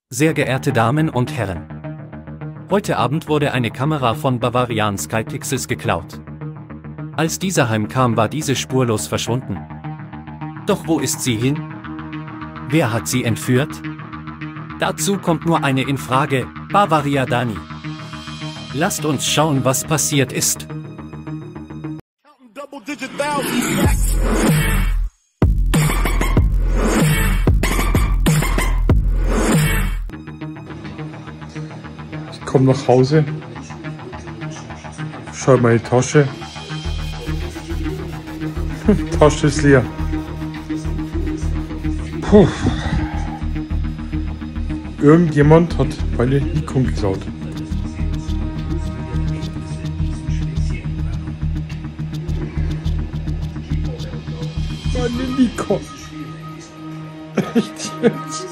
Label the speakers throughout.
Speaker 1: Sehr geehrte Damen und Herren. Heute Abend wurde eine Kamera von Bavarian Skypixels geklaut. Als dieser heimkam, war diese spurlos verschwunden. Doch wo ist sie hin? Wer hat sie entführt? Dazu kommt nur eine Infrage: Bavaria Dani. Lasst uns schauen, was passiert ist.
Speaker 2: Ich komme nach Hause, schau in meine Tasche. Tasche ist leer. Puh. Irgendjemand hat meine Nikon geklaut. Meine Nikon. Echt jetzt?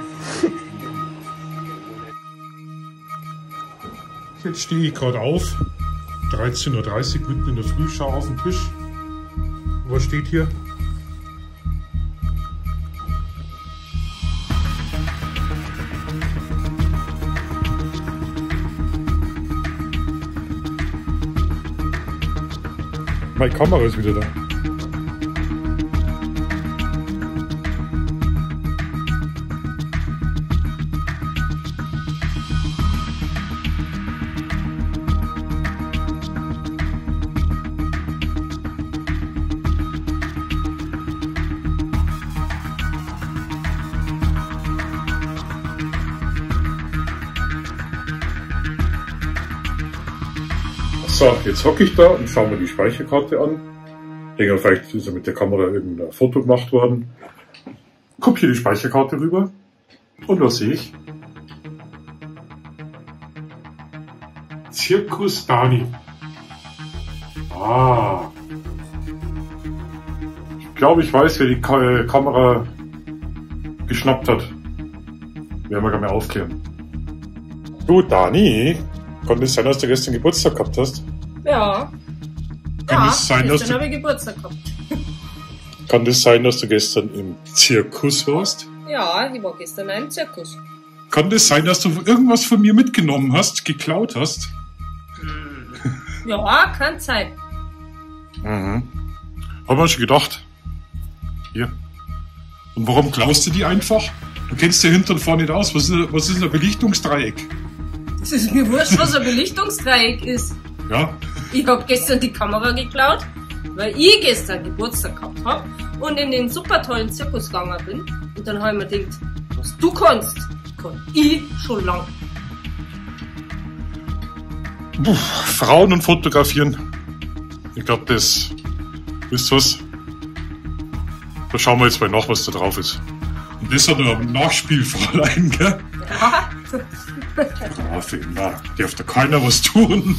Speaker 2: Jetzt stehe ich gerade auf. 13:30 Uhr, mitten in der Früh, schaue auf den Tisch. Was steht hier? Meine Kamera ist wieder da. So, jetzt hocke ich da und schaue mir die Speicherkarte an. Denke, vielleicht ist ja mit der Kamera irgendein Foto gemacht worden. Kopiere die Speicherkarte rüber. Und was sehe ich? Circus Dani. Ah. Ich glaube, ich weiß, wer die Kamera geschnappt hat. Werden wir gar nicht aufklären. Du, Dani, kann es sein, dass du gestern Geburtstag gehabt hast?
Speaker 3: Ja.
Speaker 2: Kann es sein, dass
Speaker 3: gestern habe ich Geburtstag gehabt.
Speaker 2: Kann das sein, dass du gestern im Zirkus warst?
Speaker 3: Ja, ich war gestern im Zirkus.
Speaker 2: Kann das sein, dass du irgendwas von mir mitgenommen hast, geklaut hast?
Speaker 3: Ja, kann sein.
Speaker 2: Mhm. Hab mir schon gedacht. Hier. Und warum klaust du die einfach? Du kennst ja hinten und vorne nicht aus. Was ist ein Belichtungsdreieck?
Speaker 3: Es ist mir wurscht, was ein Belichtungsdreieck ist.
Speaker 2: Ja?
Speaker 3: Ich hab gestern die Kamera geklaut, weil ich gestern Geburtstag gehabt hab und in den super tollen Zirkus gegangen bin. Und dann hab ich mir gedacht, was du kannst, kann ich schon lang.
Speaker 2: Frauen und fotografieren. Ich glaube, das ist was. Da schauen wir jetzt mal nach, was da drauf ist. Und das hat ein Nachspielfräulein, gell?
Speaker 3: Ja.
Speaker 2: Na, darf da keiner was tun.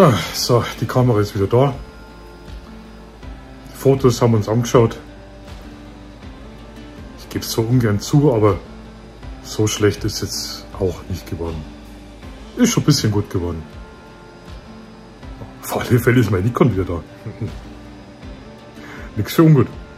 Speaker 2: So, die Kamera ist wieder da. Die Fotos haben wir uns angeschaut. Ich gebe es so ungern zu, aber so schlecht ist jetzt auch nicht geworden. Ist schon ein bisschen gut geworden. Auf alle Fälle ist mein Nikon wieder da. Nix für ungut.